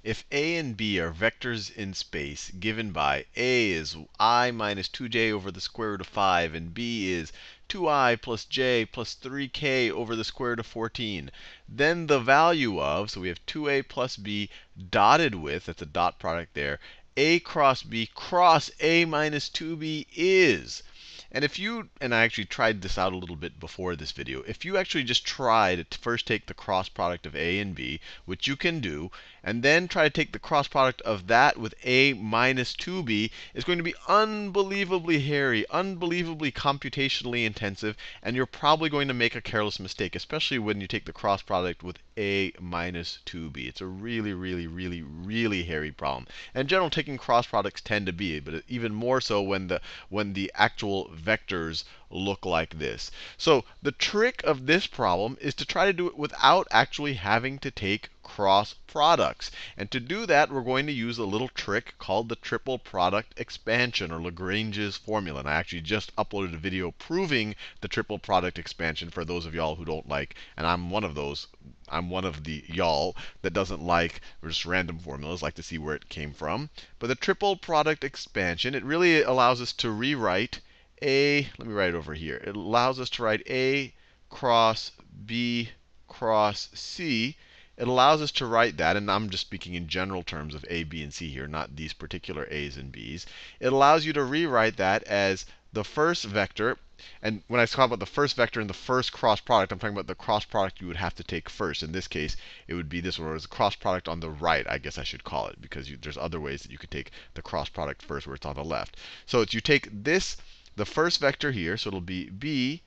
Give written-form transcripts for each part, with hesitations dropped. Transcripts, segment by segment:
if a and b are vectors in space given by a is I minus 2j over the square root of 5, and b is 2I plus j plus 3k over the square root of 14, then the value of, so we have 2a plus b dotted with, that's a dot product there, a cross b cross a minus 2b is. And if you, and I actually tried this out a little bit before this video, if you actually just try to first take the cross product of a and b, which you can do, and then try to take the cross product of that with a minus 2b, it's going to be unbelievably hairy, unbelievably computationally intensive, and you're probably going to make a careless mistake, especially when you take the cross product with a minus 2b. It's a really, really, really, really hairy problem. And in general, taking cross products tend to be, but even more so when the actual vectors look like this. So the trick of this problem is to try to do it without actually having to take cross products. And to do that, we're going to use a little trick called the triple product expansion, or Lagrange's formula. And I actually just uploaded a video proving the triple product expansion for those of y'all who don't like, and I'm one of those. I'm one of the y'all that doesn't like just random formulas, like to see where it came from. But the triple product expansion, it really allows us to rewrite a, let me write it over here. It allows us to write a cross b cross c. It allows us to write that, and I'm just speaking in general terms of a, b, and c here, not these particular a's and b's. It allows you to rewrite that as the first vector. And when I talk about the first vector and the first cross product, I'm talking about the cross product you would have to take first. In this case, it would be this one, or the cross product on the right, I guess I should call it, because there's other ways that you could take the cross product first where it's on the left. So it's you take this, the first vector here, so it'll be b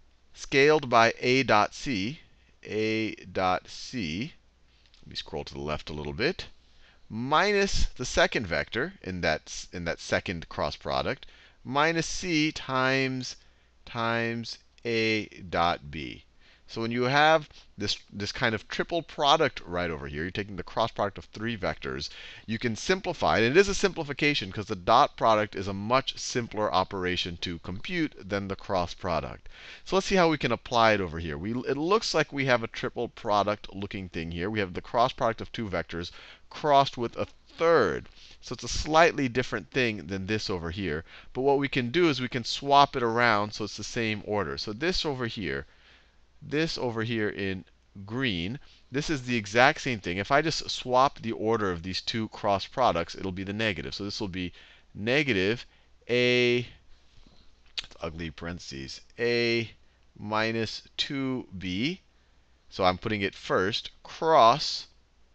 scaled by a dot c, a dot c. Let me scroll to the left a little bit, minus the second vector in that second cross product, minus c times a dot b. So when you have this kind of triple product right over here, you're taking the cross product of three vectors, you can simplify it. And it is a simplification because the dot product is a much simpler operation to compute than the cross product. So let's see how we can apply it over here. It looks like we have a triple product looking thing here. We have the cross product of two vectors crossed with a third. So it's a slightly different thing than this over here. But what we can do is we can swap it around so it's the same order. So this over here in green, this is the exact same thing. If I just swap the order of these two cross products, it'll be the negative. So this will be negative a, it's ugly parentheses, a minus 2b. So I'm putting it first, cross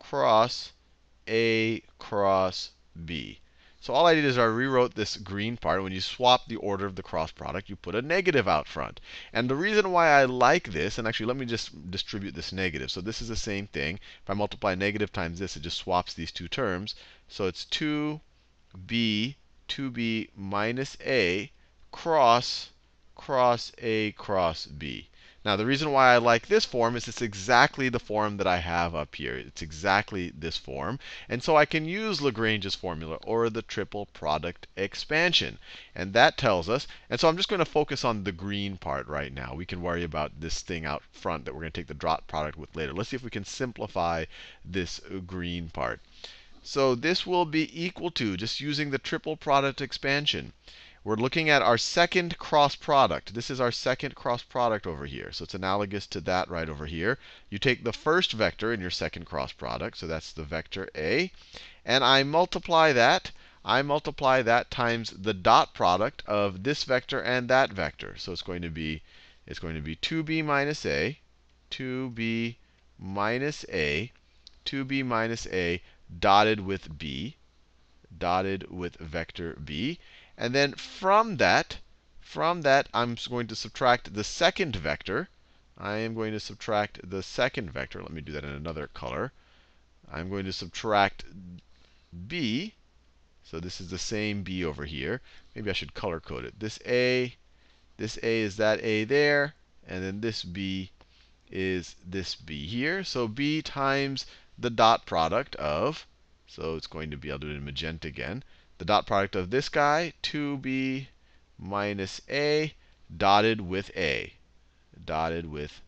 a cross b. So all I did is I rewrote this green part. When you swap the order of the cross product, you put a negative out front. And the reason why I like this, and actually let me just distribute this negative. So this is the same thing. If I multiply negative times this, it just swaps these two terms. So it's 2b minus a cross a cross b. Now, the reason why I like this form is it's exactly the form that I have up here. It's exactly this form. And so I can use Lagrange's formula, or the triple product expansion. And that tells us, and so I'm just going to focus on the green part right now. We can worry about this thing out front that we're going to take the dot product with later. Let's see if we can simplify this green part. So this will be equal to, just using the triple product expansion, we're looking at our second cross product. This is our second cross product over here. So it's analogous to that right over here. You take the first vector in your second cross product, so that's the vector a, and I multiply that times the dot product of this vector and that vector. So it's going to be 2b minus a, 2b minus a, 2b minus a dotted with b, dotted with vector b. And then from that, I'm going to subtract the second vector. I am going to subtract the second vector. Let me do that in another color. I'm going to subtract b. So this is the same b over here. Maybe I should color code it. This a is that a there, and then this b is this b here. So b times the dot product of, so it's going to be, I'll do it in magenta again, the dot product of this guy, 2b minus a, dotted with a, dotted with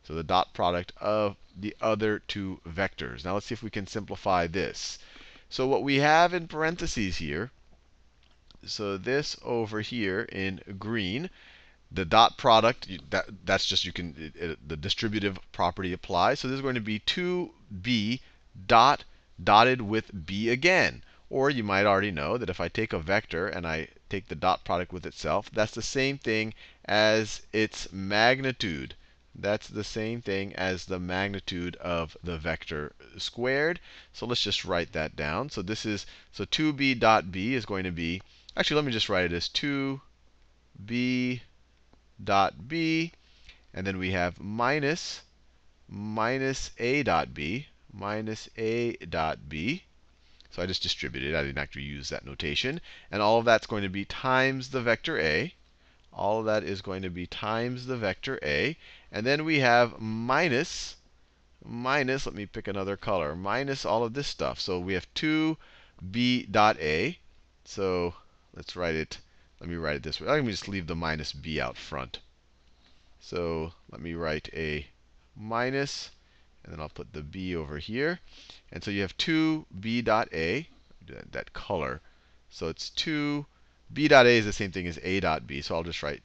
So the dot product of the other two vectors. Now let's see if we can simplify this. So what we have in parentheses here, so this over here in green, the dot product, that's just the distributive property applies. So this is going to be 2b dotted with b again. Or you might already know that if I take a vector and I take the dot product with itself, that's the same thing as its magnitude. That's the same thing as the magnitude of the vector squared. So let's just write that down. So 2b dot b is going to be, actually let me just write it as 2b dot b, and then we have minus a dot b, minus a dot b. So I just distributed. I didn't actually use that notation. And all of that's going to be times the vector a. All of that is going to be times the vector a. And then we have minus, let me pick another color, minus all of this stuff. So we have 2b dot a. So let's write it, let me write it this way. Let me just leave the minus b out front. So let me write a minus, and then I'll put the b over here. And so you have 2b dot a, that color. So it's 2b dot a is the same thing as a dot b. So I'll just write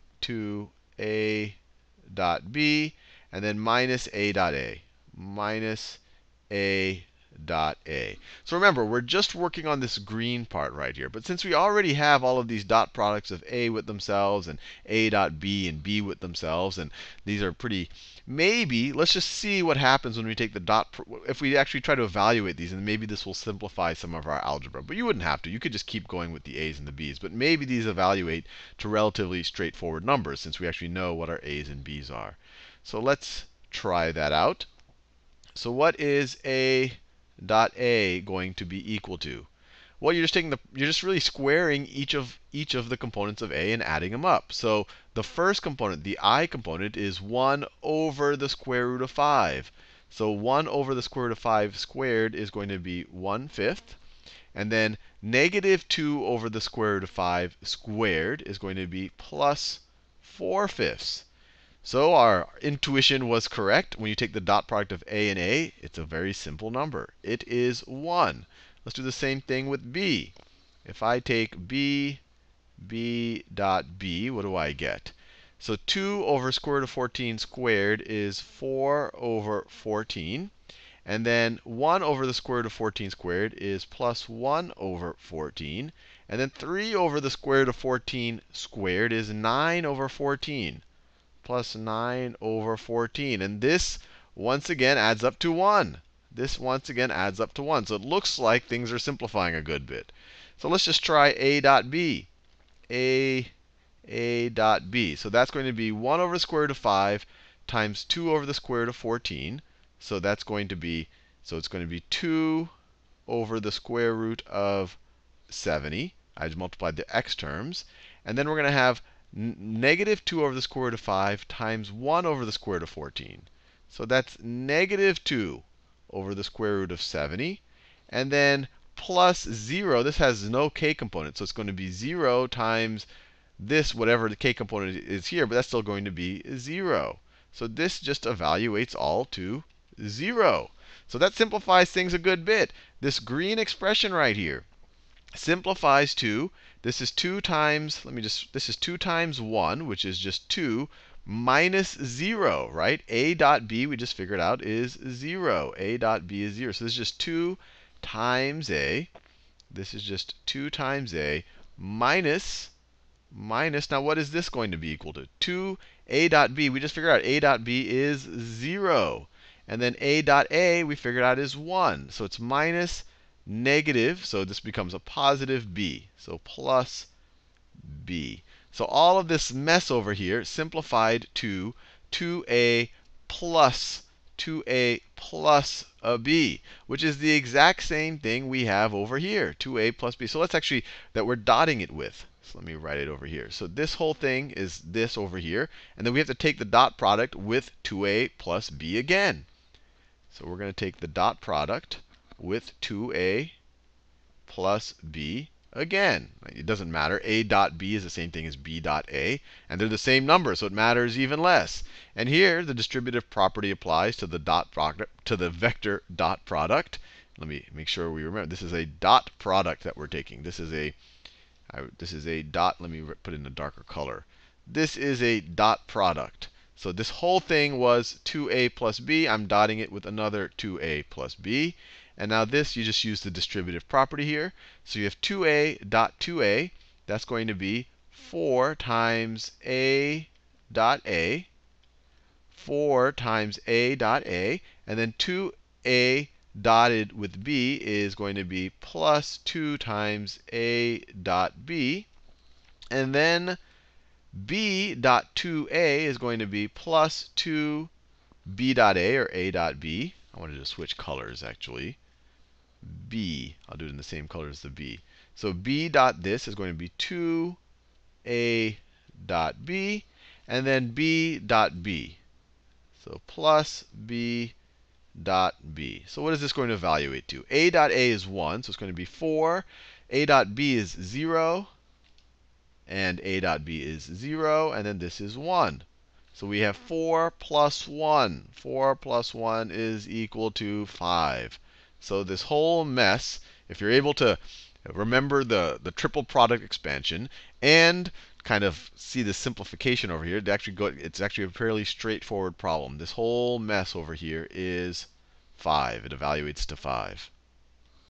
2a dot b, and then minus a dot a, minus a dot a. So remember, we're just working on this green part right here. But since we already have all of these dot products of a with themselves and a dot b and b with themselves, and these are pretty, maybe, let's just see what happens when we take the dot, if we actually try to evaluate these, and maybe this will simplify some of our algebra. But you wouldn't have to. You could just keep going with the a's and the b's. But maybe these evaluate to relatively straightforward numbers, since we actually know what our a's and b's are. So let's try that out. So what is a dot a going to be equal to? Well, you're just really squaring each of the components of a and adding them up. So the first component, the I component, is 1 over the square root of 5. So 1 over the square root of 5 squared is going to be 1/5. And then negative 2 over the square root of 5 squared is going to be plus 4/5. So our intuition was correct. When you take the dot product of a and a, it's a very simple number. It is 1. Let's do the same thing with b. If I take b dot b, what do I get? So 2 over square root of 14 squared is 4 over 14. And then 1 over the square root of 14 squared is plus 1 over 14. And then 3 over the square root of 14 squared is 9 over 14. Plus 9 over 14. And this, once again, adds up to 1. This, once again, adds up to 1. So it looks like things are simplifying a good bit. So let's just try a dot b. a dot b. So that's going to be 1 over the square root of 5 times 2 over the square root of 14. So that's going to be, so it's going to be 2 over the square root of 70. I just multiplied the x terms. And then we're going to have negative 2 over the square root of 5 times 1 over the square root of 14. So that's negative 2 over the square root of 70. And then plus 0. This has no k component, so it's going to be 0 times this, whatever the k component is here, but that's still going to be 0. So this just evaluates all to 0. So that simplifies things a good bit. This green expression right here simplifies to, this is 2 times, this is 2 times 1, which is just 2, minus 0, right? A dot b, we just figured out, is 0. A dot b is 0. So this is just 2 times a. This is just 2 times a minus, now what is this going to be equal to? 2 a dot b, we just figured out a dot b is 0. And then a dot a, we figured out is 1. So it's minus negative, so this becomes a positive b. So plus b. So all of this mess over here simplified to 2a plus a b, which is the exact same thing we have over here, 2a plus b. So let's actually, that we're dotting it with. So let me write it over here. So this whole thing is this over here. And then we have to take the dot product with 2a plus b again. So we're going to take the dot product with 2a plus b again. It doesn't matter. A dot B is the same thing as B dot A, and they're the same number, so it matters even less. And here, the distributive property applies to the dot product, to the vector dot product. Let me make sure we remember. This is a dot product that we're taking. This is a dot. Let me put it in a darker color. This is a dot product. So this whole thing was 2a plus b. I'm dotting it with another 2a plus b. And now this, you just use the distributive property here. So you have 2a dot 2a. That's going to be 4 times a dot a. 4 times a dot a. And then 2a dotted with b is going to be plus 2 times a dot b. And then b dot 2a is going to be plus 2 b dot a, or a dot b. I wanted to switch colors, actually. B. I'll do it in the same color as the b. So b dot this is going to be 2a dot b. And then b dot b. So plus b dot b. So what is this going to evaluate to? A dot a is 1, so it's going to be 4. A dot b is 0. And a dot b is 0. And then this is 1. So we have 4 plus 1. 4 plus 1 is equal to 5. So this whole mess, if you're able to remember the triple product expansion and kind of see the simplification over here, it's actually a fairly straightforward problem. This whole mess over here is 5. It evaluates to 5.